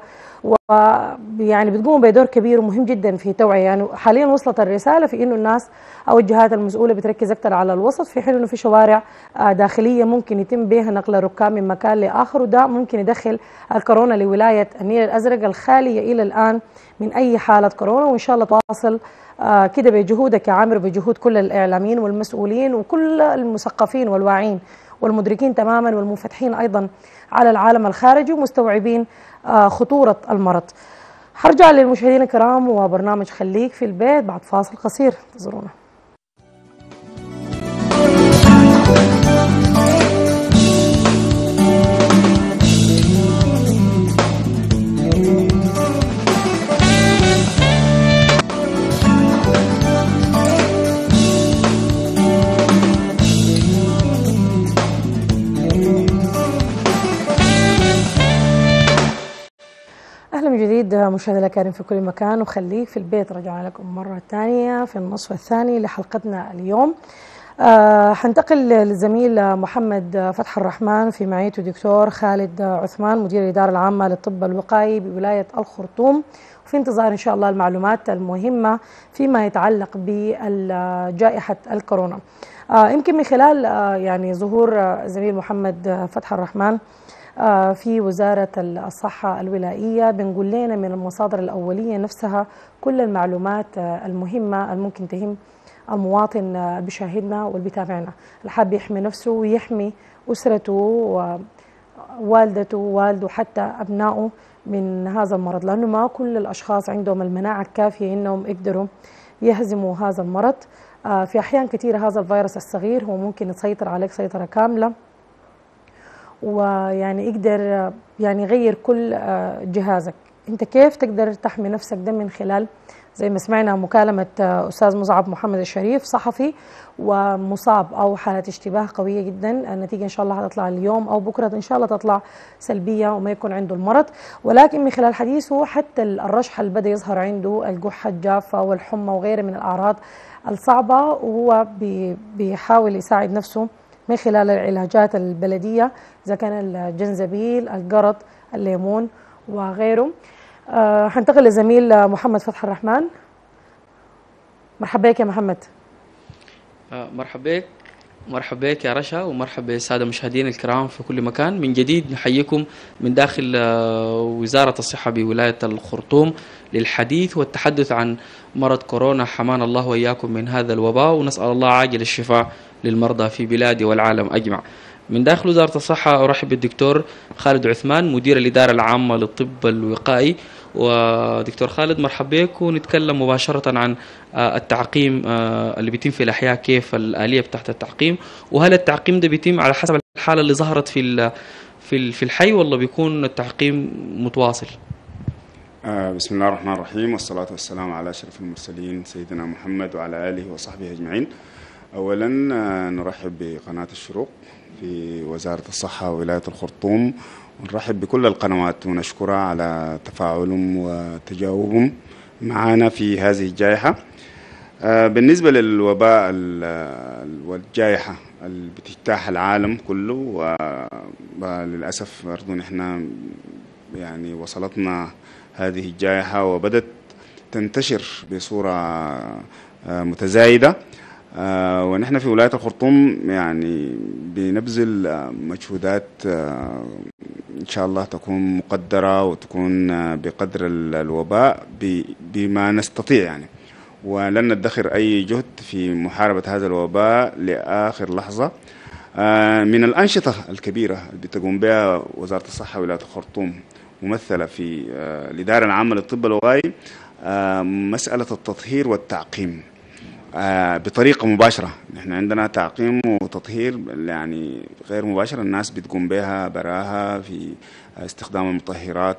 ويعني بتقوموا بدور كبير ومهم جدا في توعيه. يعني حاليا وصلت الرساله في انه الناس او الجهات المسؤوله بتركز اكثر على الوسط، في حين انه في شوارع داخليه ممكن يتم بها نقل الركاب من مكان لاخر، وده ممكن يدخل الكورونا لولايه النيل الازرق الخاليه الى الان من اي حاله كورونا. وان شاء الله تواصل كده بجهودك يا عامر وبجهود كل الاعلاميين والمسؤولين وكل المثقفين والواعين والمدركين تماما والمنفتحين ايضا على العالم الخارجي ومستوعبين خطوره المرض. حرجع للمشاهدين الكرام وبرنامج خليك في البيت بعد فاصل قصير، انتظرونا. أهلا من جديد مشاهدينا الكرام في كل مكان، وخليك في البيت. رجعنا لكم مرة ثانية في النصف الثاني لحلقتنا اليوم. أه حنتقل للزميل محمد فتح الرحمن في معيته دكتور خالد عثمان مدير الإدارة العامة للطب الوقائي بولاية الخرطوم، وفي انتظار إن شاء الله المعلومات المهمة فيما يتعلق بجائحة الكورونا. أه يمكن من خلال أه يعني ظهور الزميل محمد فتح الرحمن في وزارة الصحة الولائية بنقول لنا من المصادر الأولية نفسها كل المعلومات المهمة الممكن تهم المواطن اللي بيشاهدنا واللي بيتابعنا، اللي حاب يحمي نفسه ويحمي أسرته ووالدته ووالده حتى أبنائه من هذا المرض، لأنه ما كل الأشخاص عندهم المناعة الكافية إنهم يقدروا يهزموا هذا المرض. في أحيان كثيرة هذا الفيروس الصغير هو ممكن يسيطر عليك سيطرة كاملة، ويعني يقدر يعني يغير كل جهازك. انت كيف تقدر تحمي نفسك؟ ده من خلال زي ما سمعنا مكالمة أستاذ مصعب محمد الشريف صحفي ومصاب أو حالة اشتباه قوية جدا، النتيجة إن شاء الله هتطلع اليوم أو بكرة إن شاء الله تطلع سلبية وما يكون عنده المرض، ولكن من خلال حديثه حتى الرشح اللي بدأ يظهر عنده القحة الجافة والحمى وغيرها من الأعراض الصعبة، وهو بيحاول يساعد نفسه من خلال العلاجات البلدية إذا كان الجنزبيل، القرط، الليمون وغيره. أه حنتقل لزميل محمد فتح الرحمن. مرحبا بك يا محمد. أه مرحبا بك مرحبا بك يا رشا، ومرحبا بالسادة المشاهدين الكرام في كل مكان. من جديد نحييكم من داخل وزارة الصحة بولاية الخرطوم للحديث والتحدث عن مرض كورونا، حمانا الله وإياكم من هذا الوباء، ونسأل الله عاجل الشفاء للمرضى في بلادي والعالم أجمع. من داخل وزارة الصحة أرحب بالدكتور خالد عثمان مدير الإدارة العامة للطب الوقائي. ودكتور خالد مرحبا بك، ونتكلم مباشرة عن التعقيم اللي بيتم في الأحياء، كيف الآلية بتاعت التعقيم، وهل التعقيم ده بيتم على حسب الحالة اللي ظهرت في في في الحي ولا بيكون التعقيم متواصل؟ بسم الله الرحمن الرحيم، والصلاة والسلام على أشرف المرسلين سيدنا محمد وعلى آله وصحبه أجمعين. أولا نرحب بقناة الشروق في وزارة الصحة وولاية الخرطوم، ونرحب بكل القنوات ونشكرها على تفاعلهم وتجاوبهم معنا في هذه الجائحة. بالنسبة للوباء والجائحة اللي بتجتاح العالم كله، وللأسف برضو نحن يعني وصلتنا هذه الجائحة وبدت تنتشر بصورة متزايدة، آه ونحن في ولاية الخرطوم يعني بنبذل آه مجهودات آه إن شاء الله تكون مقدرة وتكون آه بقدر الوباء بما نستطيع يعني، ولن ندخر أي جهد في محاربة هذا الوباء لآخر لحظة. آه من الأنشطة الكبيرة اللي بتقوم بها وزارة الصحة ولاية الخرطوم ممثلة في آه الإدارة العامة للطب الوقائي آه مسألة التطهير والتعقيم آه بطريقة مباشرة. نحن عندنا تعقيم وتطهير يعني غير مباشر، الناس بتقوم بها براها في استخدام المطهرات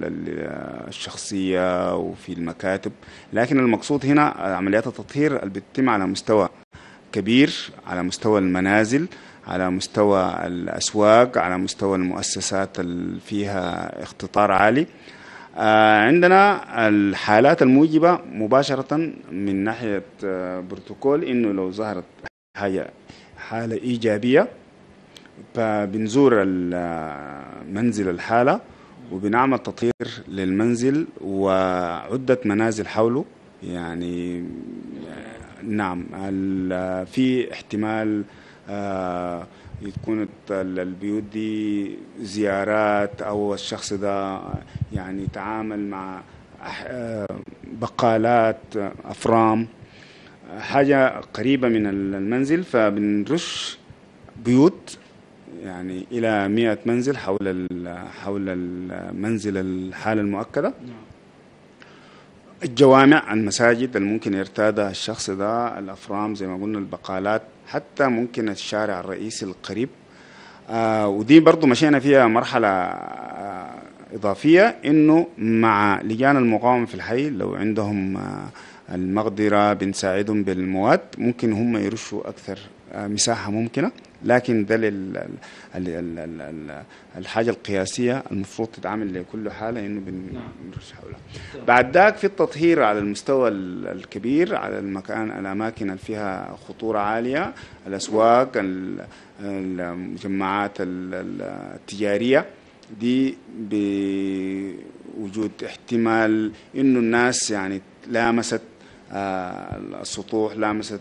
الشخصية وفي المكاتب، لكن المقصود هنا عمليات التطهير اللي بتتم على مستوى كبير، على مستوى المنازل، على مستوى الأسواق، على مستوى المؤسسات اللي فيها اختطار عالي. آه عندنا الحالات الموجبة مباشرة من ناحية آه بروتوكول إنه لو ظهرت حاجة حالة إيجابية فبنزور منزل الحالة وبنعمل تطهير للمنزل وعدة منازل حوله. يعني نعم في احتمال آه تكون البيوت دي زيارات أو الشخص ده يعني تعامل مع بقالات أفرام حاجة قريبة من المنزل، فبنرش بيوت يعني إلى مئة منزل حول حول المنزل الحالة المؤكدة، الجوامع، المساجد اللي ممكن يرتادها الشخص ده، الأفرام زي ما قلنا، البقالات، حتى ممكن الشارع الرئيسي القريب. آه ودي برضو مشينا فيها مرحلة آه إضافية، إنه مع لجان المقاومة في الحي لو عندهم آه المقدرة بنساعدهم بالمواد، ممكن هم يرشوا أكثر آه مساحة ممكنة، لكن ده الحاجة القياسية المفروض تتعامل لكل حالة إنه بنرش حولها. بعد ذاك في التطهير على المستوى الكبير على المكان الأماكن اللي فيها خطورة عالية، الأسواق، المجمعات التجارية دي، بوجود احتمال إنه الناس يعني لامست السطوح، لامست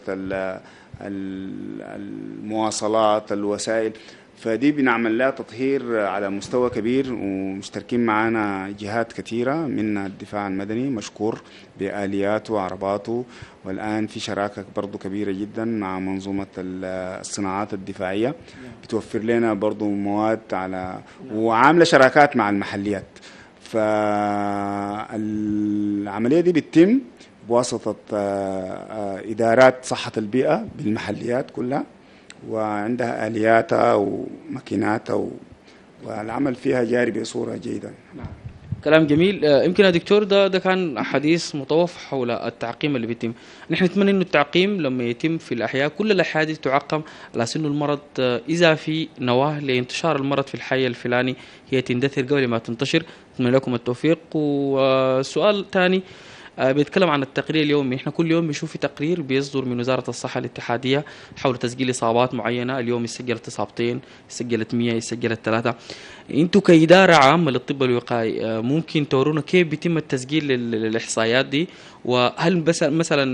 المواصلات، الوسائل، فدي بنعمل لها تطهير على مستوى كبير، ومشتركين معنا جهات كثيرة من الدفاع المدني مشكور بآلياته وعرباته، والآن في شراكة برضو كبيرة جدا مع منظومة الصناعات الدفاعية بتوفر لنا برضو مواد على، وعاملة شراكات مع المحليات. فالعملية دي بتتم بواسطة إدارات صحة البيئة بالمحليات كلها، وعندها آلياتها وماكيناتها، والعمل فيها جاري بصورة جيدة. كلام جميل. يمكن يا دكتور ده ده كان حديث متوقف حول التعقيم اللي بيتم. نحن نتمنى انه التعقيم لما يتم في الاحياء كل الاحياء دي تعقم على انه المرض اذا في نواه لانتشار المرض في الحي الفلاني هي تندثر قبل ما تنتشر. نتمنى لكم التوفيق. وسؤال ثاني بيتكلم عن التقرير اليومي. احنا كل يوم بنشوف في تقرير بيصدر من وزارة الصحة الاتحادية حول تسجيل إصابات معينة. اليوم سجلت إصابتين، سجلت مية، سجلت ثلاثة. انتوا كإدارة عامة للطب الوقائي ممكن تورونا كيف بيتم التسجيل للإحصائيات دي؟ وهل بس مثلا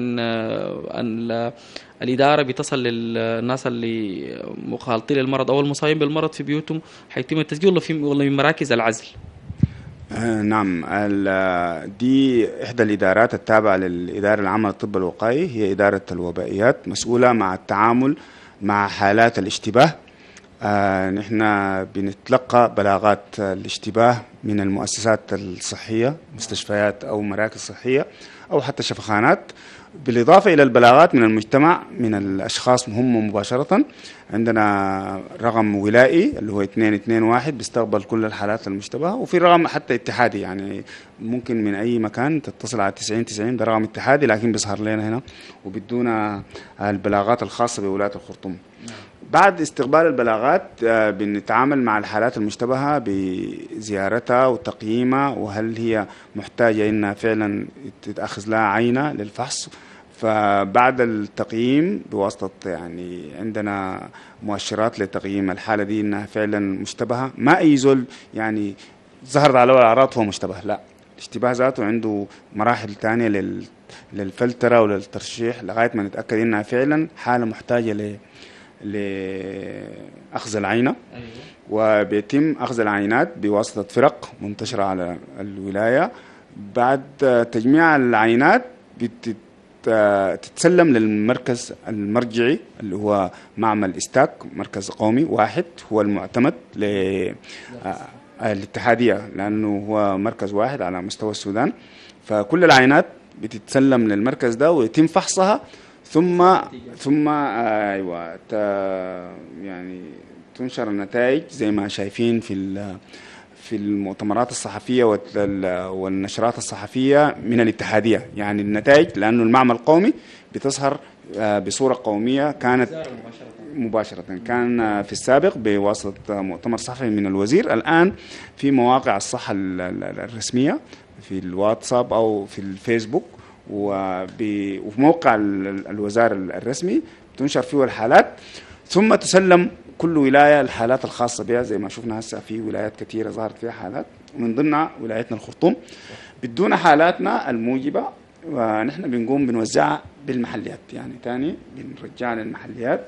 الإدارة بتصل للناس اللي مخالطين للمرض أو المصابين بالمرض في بيوتهم حيتم التسجيل ولا في ولا من مراكز العزل؟ آه نعم، دي إحدى الإدارات التابعة للإدارة العامة للطب الوقائي، هي إدارة الوبائيات، مسؤولة مع التعامل مع حالات الاشتباه. آه نحن بنتلقى بلاغات الاشتباه من المؤسسات الصحية، مستشفيات أو مراكز صحية أو حتى شفخانات، بالإضافة إلى البلاغات من المجتمع من الأشخاص هم مباشرة. عندنا رقم ولائي اللي هو اثنين اثنين واحد بيستقبل كل الحالات المشتبهة، وفي رقم حتى اتحادي، يعني ممكن من أي مكان تتصل على تسعين تسعين، ده رقم اتحادي لكن بيظهر لنا هنا وبدونا البلاغات الخاصة بولاية الخرطوم. بعد استقبال البلاغات بنتعامل مع الحالات المشتبهة بزيارتها وتقييمها، وهل هي محتاجة إنها فعلا تتأخذ لها عينة للفحص. فبعد التقييم بواسطة يعني عندنا مؤشرات لتقييم الحالة دي إنها فعلا مشتبهة، ما أي زول يعني ظهرت على الأعراض هو مشتبه، لا، الاشتباه ذاته عنده مراحل تانية لل للفلترة وللترشيح لغاية ما نتأكد إنها فعلا حالة محتاجة ل لأخذ العينة. أيوة. وبيتم أخذ العينات بواسطة فرق منتشرة على الولاية. بعد تجميع العينات بتتسلم للمركز المرجعي اللي هو معمل إستاك، مركز قومي واحد هو المعتمد للاتحادية لأنه هو مركز واحد على مستوى السودان. فكل العينات بتتسلم للمركز ده ويتم فحصها، ثم ثم ايوه يعني تنشر النتائج زي ما شايفين في في المؤتمرات الصحفيه والنشرات الصحفيه من الاتحاديه. يعني النتائج لانه المعمل القومي بتظهر بصوره قوميه، كانت مباشره، كان في السابق بواسطه مؤتمر صحفي من الوزير، الان في مواقع الصحه الرسميه في الواتساب او في الفيسبوك، وفي موقع الوزارة الرسمي تنشر فيه الحالات، ثم تسلم كل ولاية الحالات الخاصة بها. زي ما شفنا هسه في ولايات كثيرة ظهرت فيها حالات، ومن ضمنها ولايتنا الخرطوم. بدون حالاتنا الموجبة ونحن بنقوم بنوزعها بالمحليات، يعني تاني بنرجعها للمحليات،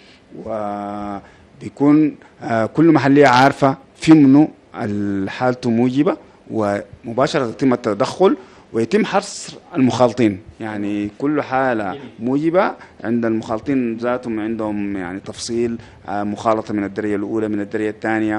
وبيكون كل محلية عارفة في منه حالته موجبة، ومباشرة يتم التدخل ويتم حصر المخالطين. يعني كل حالة موجبة عند المخالطين ذاتهم عندهم يعني تفصيل، مخالطة من الدرجة الأولى، من الدرجة الثانية.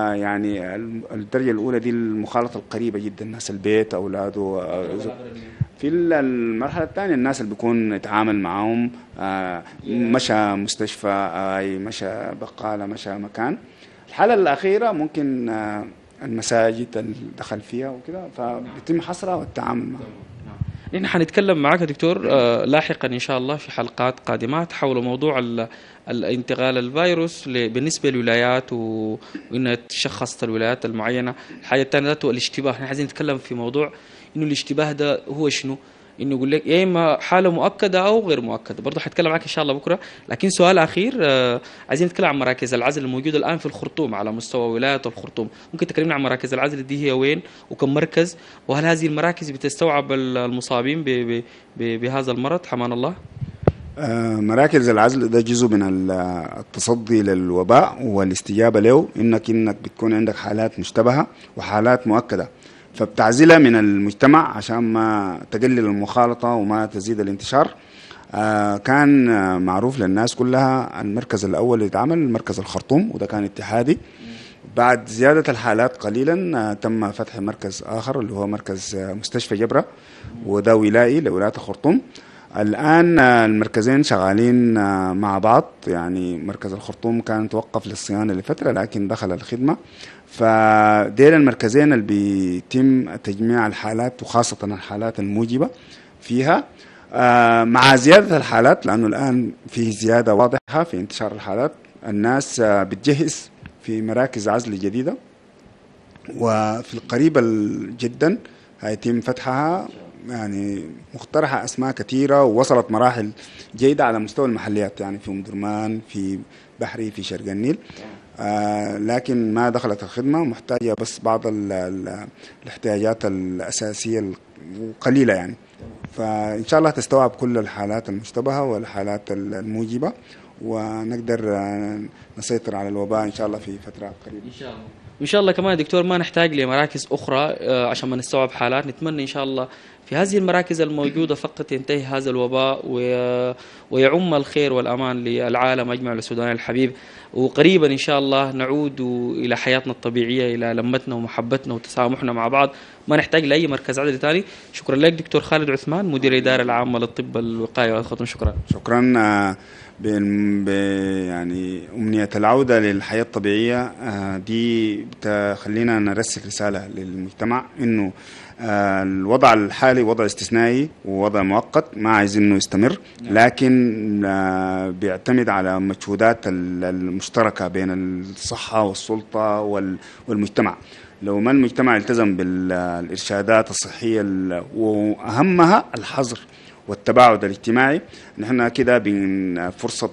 يعني الدرجة الأولى دي المخالطة القريبة جدا، ناس البيت، أولاده، في المرحله الثانيه الناس اللي بيكون يتعامل معاهم آه مشى مستشفى، آه مشى بقاله، مشى مكان. الحاله الاخيره ممكن آه المساجد اللي دخل فيها وكده، فبيتم حصرها والتعامل معها. نحن حنتكلم معك يا دكتور آه لاحقا ان شاء الله في حلقات قادمات حول موضوع الانتقال الفيروس بالنسبه للولايات وانها تشخص الولايات المعينه. الحاجه الثانيه ذاته الاشتباه، احنا عايزين نتكلم في موضوع انه الاشتباه ده هو شنو، انه يقول لك يا اما حاله مؤكده او غير مؤكده. برضه حتكلم معك ان شاء الله بكره. لكن سؤال اخير آه عايزين نتكلم عن مراكز العزل الموجوده الان في الخرطوم على مستوى ولايه الخرطوم. ممكن تكلمنا عن مراكز العزل دي هي وين وكم مركز، وهل هذه المراكز بتستوعب المصابين بهذا المرض حمان الله؟ آه مراكز العزل ده جزء من التصدي للوباء والاستجابه له، انك انك بتكون عندك حالات مشتبهه وحالات مؤكده، فبتعزلها من المجتمع عشان ما تقلل المخالطة وما تزيد الانتشار. آه كان آه معروف للناس كلها المركز الأول اللي اتعمل مركز الخرطوم، وده كان اتحادي. بعد زيادة الحالات قليلا آه تم فتح مركز آخر اللي هو مركز آه مستشفى جبرة، وده ولائي لولاية الخرطوم. الآن آه المركزين شغالين آه مع بعض، يعني مركز الخرطوم كان توقف للصيانة لفترة لكن دخل الخدمة. فدير المركزين اللي بيتم تجميع الحالات وخاصة الحالات الموجبة فيها آه مع زيادة الحالات، لأنه الآن في زيادة واضحة في انتشار الحالات. الناس آه بتجهز في مراكز عزل جديدة، وفي القريب جدا هيتم فتحها، يعني مقترحة أسماء كثيرة ووصلت مراحل جيدة على مستوى المحليات، يعني في أم درمان، في بحري، في شرق النيل. آه لكن ما دخلت الخدمة، محتاجة بس بعض ال ال الاحتياجات الأساسية القليلة يعني. فإن شاء الله تستوعب كل الحالات المشتبهة والحالات الموجبة، ونقدر آه نسيطر على الوباء إن شاء الله في فترة قريبة إن شاء الله. وإن شاء الله كمان دكتور ما نحتاج لمراكز أخرى عشان ما نستوعب حالات. نتمنى إن شاء الله في هذه المراكز الموجودة فقط ينتهي هذا الوباء ويعم الخير والأمان للعالم أجمع للسودان الحبيب، وقريبا إن شاء الله نعود إلى حياتنا الطبيعية، إلى لمتنا ومحبتنا وتسامحنا مع بعض. ما نحتاج لأي مركز عزل ثاني. شكرا لك دكتور خالد عثمان، مدير الإدارة العامة للطب الوقائي والخطم. شكرا شكرا ب يعني أمنية العودة للحياة الطبيعية دي بتخلينا نرسل رسالة للمجتمع إنه الوضع الحالي وضع استثنائي ووضع مؤقت ما عايزين إنه يستمر، لكن بيعتمد على مجهودات المشتركة بين الصحة والسلطة والمجتمع. لو ما المجتمع التزم بالإرشادات الصحية وأهمها الحظر والتباعد الاجتماعي، نحن كده بين فرصة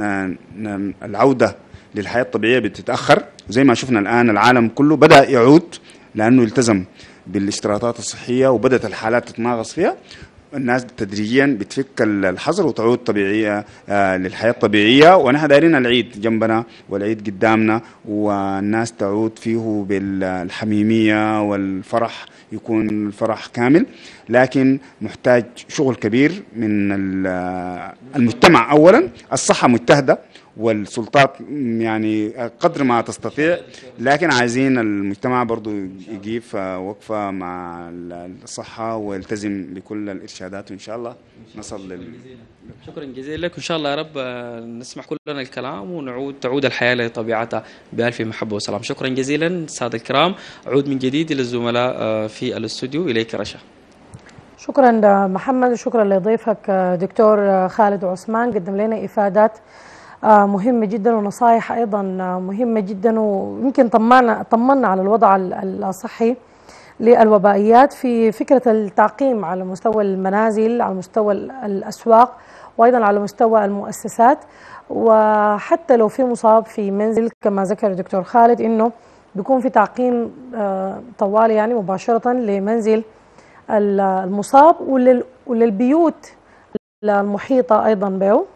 العودة للحياة الطبيعية بتتأخر. وزي ما شفنا الآن العالم كله بدأ يعود لأنه التزم بالاشتراطات الصحية وبدأت الحالات تتناقص فيها. الناس تدريجيا بتفك الحظر وتعود طبيعية آه للحياة الطبيعية، ونحن دايرين العيد جنبنا والعيد قدامنا، والناس تعود فيه بالحميمية والفرح، يكون الفرح كامل. لكن محتاج شغل كبير من المجتمع. أولا الصحة مجتهدة والسلطات يعني قدر ما تستطيع، لكن عايزين المجتمع برضو يقيف وقفة مع الصحة ويلتزم بكل الإرشادات، وإن شاء الله نصل لل... شكرا جزيلا لك. وإن شاء الله يا رب نسمع كلنا الكلام ونعود تعود الحياة لطبيعتها بألف محبة وسلام. شكرا جزيلا سادة الكرام. أعود من جديد إلى الزملاء في الاستوديو. إليك رشا. شكرا محمد، وشكرا لضيفك دكتور خالد عثمان، قدم لنا إفادات مهمة جدا ونصائح أيضا مهمة جدا، ويمكن طمنا طمنا على الوضع الصحي للوبائيات في فكرة التعقيم على مستوى المنازل، على مستوى الأسواق، وأيضا على مستوى المؤسسات. وحتى لو في مصاب في منزل كما ذكر الدكتور خالد إنه بيكون في تعقيم طوالي يعني مباشرة لمنزل المصاب وللبيوت المحيطة أيضا به.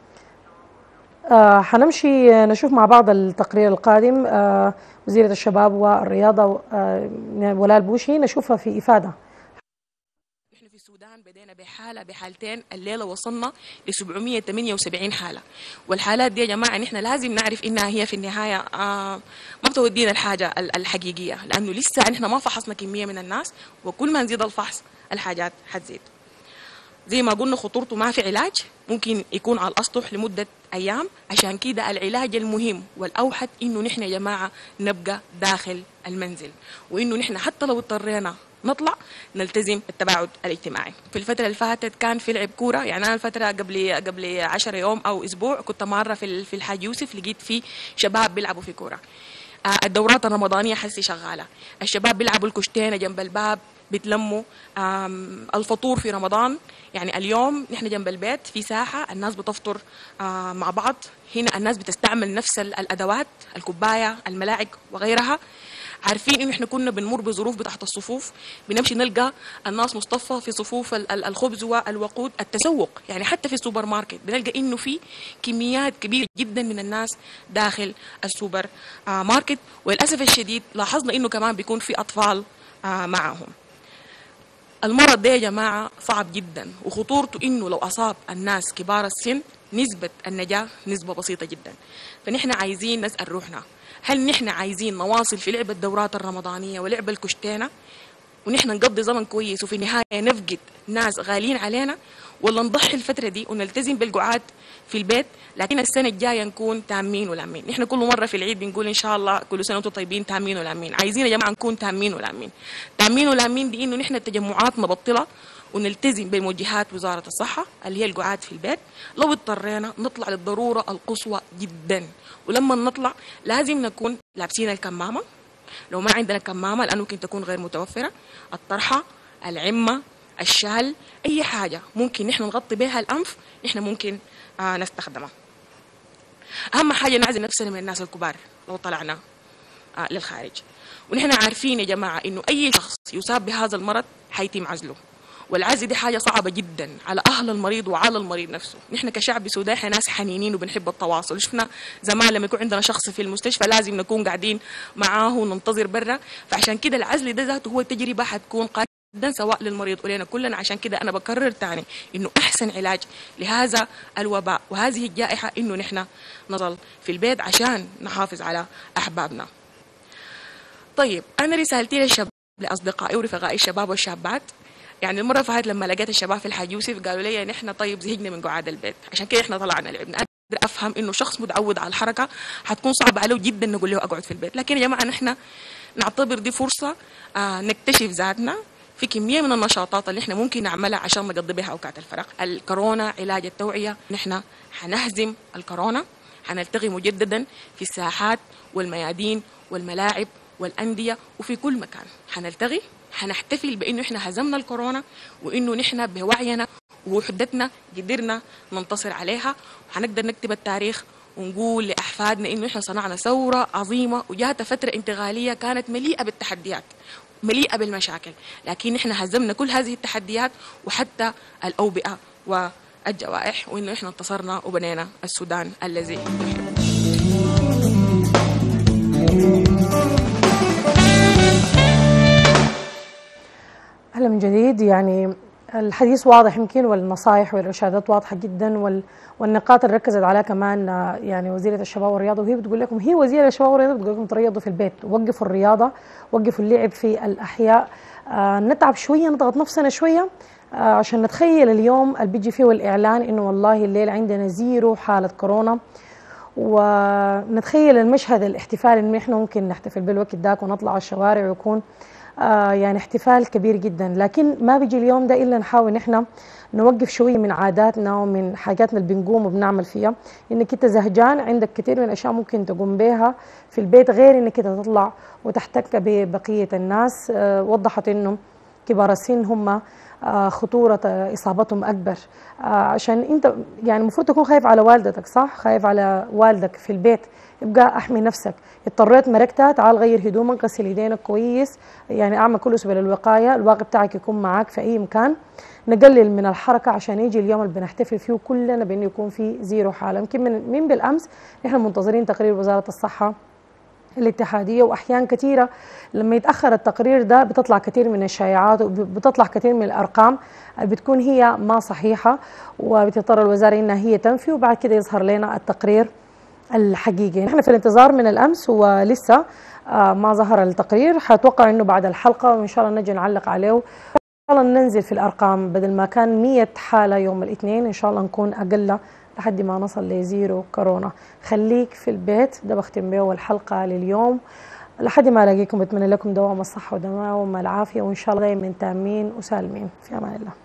آه حنمشي نشوف مع بعض التقرير القادم. آه وزيرة الشباب والرياضة آه ولاء البوشي نشوفها في إفادة. نحن في السودان بدينا بحالة بحالتين، الليلة وصلنا ل سبعمية وثمانية وسبعين حالة، والحالات دي يا جماعة نحن لازم نعرف إنها هي في النهاية آه ما بتودينا الحاجة الحقيقية، لأنه لسه نحن ما فحصنا كمية من الناس، وكل ما نزيد الفحص الحاجات حتزيد. زي ما قلنا خطورته ما في علاج، ممكن يكون على الأسطح لمدة أيام. عشان كده العلاج المهم والأوحد إنه نحن يا جماعة نبقى داخل المنزل، وإنه نحن حتى لو اضطرينا نطلع نلتزم التباعد الاجتماعي. في الفترة اللي فاتت كان في لعب كورة، يعني أنا الفترة قبل قبل عشرة يوم أو أسبوع كنت مرة في في الحاج يوسف، لقيت في شباب بيلعبوا في كورة. الدورات الرمضانية حسي شغالة، الشباب بيلعبوا الكشتينة جنب الباب، بيتلموا الفطور في رمضان. يعني اليوم نحن جنب البيت في ساحة الناس بتفطر مع بعض، هنا الناس بتستعمل نفس الأدوات، الكوباية، الملاعق وغيرها. عارفين انه احنا كنا بنمر بظروف بتاعت الصفوف، بنمشي نلقى الناس مصطفى في صفوف الخبز والوقود، التسوق يعني حتى في السوبر ماركت بنلقى انه في كميات كبيره جدا من الناس داخل السوبر ماركت. وللاسف الشديد لاحظنا انه كمان بيكون في اطفال معهم. المرض ده يا جماعه صعب جدا، وخطورته انه لو اصاب الناس كبار السن نسبه النجاه نسبه بسيطه جدا. فنحن عايزين نسال روحنا، هل نحن عايزين نواصل في لعب الدورات الرمضانية ولعب الكشتينة ونحن نقضي زمن كويس وفي النهاية نفقد ناس غاليين علينا، ولا نضحي الفترة دي ونلتزم بالقعاد في البيت لكن السنة الجاية نكون تامين ولامين؟ نحن كل مرة في العيد بنقول إن شاء الله كل سنة وانتم طيبين تامين ولامين. عايزين يا جماعة نكون تامين ولامين. تامين ولامين دي إنه نحن التجمعات نبطلها ونلتزم بموجهات وزارة الصحة اللي هي القعاد في البيت. لو اضطرينا نطلع للضرورة القصوى جدا، ولما نطلع لازم نكون لابسين الكمامة، لو ما عندنا كمامة لأنه ممكن تكون غير متوفرة، الطرحة، العمة، الشال، أي حاجة ممكن نحن نغطي بها الأنف نحن ممكن آه نستخدمها. أهم حاجة نعزل نفسنا من الناس الكبار لو طلعنا آه للخارج. ونحن عارفين يا جماعة إنه أي شخص يصاب بهذا المرض حيتم عزله، والعزل دي حاجة صعبة جدا على أهل المريض وعلى المريض نفسه. نحن كشعب سوداني احنا ناس حنينين وبنحب التواصل. شفنا زمان لما يكون عندنا شخص في المستشفى لازم نكون قاعدين معاه وننتظر برا، فعشان كده العزل ده ذاته هو تجربة حتكون قاسية جدا سواء للمريض ولنا كلنا. عشان كده أنا بكرر تاني إنه أحسن علاج لهذا الوباء وهذه الجائحة إنه نحن نظل في البيت عشان نحافظ على أحبابنا. طيب أنا رسالتي للشباب لأصدقائي ورفقائي الشباب والشابات، يعني المره اللي فاتت لما لقيت الشباب في الحاج يوسف قالوا لي نحن طيب زهقنا من قعاد البيت عشان كده احنا طلعنا لعبنا. اقدر افهم انه شخص متعود على الحركه حتكون صعبه عليه جدا نقول له اقعد في البيت، لكن يا جماعه نحن نعتبر دي فرصه آه نكتشف ذاتنا في كميه من النشاطات اللي احنا ممكن نعملها عشان نقضي بها اوقات الفراغ. الكورونا علاج التوعيه، نحن حنهزم الكورونا، حنلتقي مجددا في الساحات والميادين والملاعب والأندية وفي كل مكان حنلتقي، حنحتفل بأنه إحنا هزمنا الكورونا وإنه نحن بوعينا ووحدتنا قدرنا ننتصر عليها، وحنقدر نكتب التاريخ ونقول لأحفادنا إنه إحنا صنعنا ثورة عظيمة وجات فترة انتقالية كانت مليئة بالتحديات مليئة بالمشاكل، لكن إحنا هزمنا كل هذه التحديات وحتى الأوبئة والجوائح، وإنه إحنا انتصرنا وبنينا السودان الذي نحبه. أهلا من جديد. يعني الحديث واضح يمكن والنصائح والإرشادات واضحة جدا، وال... والنقاط اللي ركزت عليها كمان يعني وزيرة الشباب والرياضة، وهي بتقول لكم هي وزيرة الشباب والرياضة بتقول لكم تريضوا في البيت، وقفوا الرياضة، وقفوا اللعب في الأحياء، آه نتعب شوية، نضغط نفسنا شوية آه عشان نتخيل اليوم اللي بيجي فيه الإعلان إنه والله الليل عندنا زيرو حالة كورونا، ونتخيل المشهد الاحتفال إنه إحنا ممكن نحتفل بالوقت داك ونطلع على الشوارع ويكون آه يعني احتفال كبير جدا. لكن ما بيجي اليوم ده إلا نحاول نحن نوقف شوية من عاداتنا ومن حاجاتنا اللي بنقوم وبنعمل فيها. إنك أنت زهجان عندك كثير من الأشياء ممكن تقوم بها في البيت غير إنك أنت تطلع وتحتك ببقية الناس. آه وضحت إنه كبار السن هم آه خطورة إصابتهم أكبر، آه عشان أنت يعني المفروض تكون خايف على والدتك، صح؟ خايف على والدك في البيت، ابقى احمي نفسك. اضطريت مركتها، تعال غير هدومك، غسل يدينك كويس، يعني اعمل كل سبل الوقايه، الواقي بتاعك يكون معك في اي مكان. نقلل من الحركه عشان يجي اليوم اللي بنحتفل فيه كلنا بانه يكون في زيرو حاله. يمكن من, من بالامس نحن منتظرين تقرير وزاره الصحه الاتحاديه، واحيان كثيره لما يتاخر التقرير ده بتطلع كثير من الشائعات وبتطلع كثير من الارقام بتكون هي ما صحيحه، وبتضطر الوزاره انها هي تنفي، وبعد كده يظهر لنا التقرير الحقيقي. نحن في الانتظار من الامس ولسه ما ظهر التقرير، حتوقع انه بعد الحلقه وان شاء الله نجي نعلق عليه. شاء الله ننزل في الأرقام، بدل ما كان مية حالة يوم الاثنين إن شاء الله نكون أقل لحد ما نصل لزيرو كورونا. خليك في البيت، ده بختم به الحلقة لليوم. لحد ما ألاقيكم بتمنى لكم دوام الصحة ودوام العافية، وإن شاء الله دايما تامين وسالمين. في أمان الله.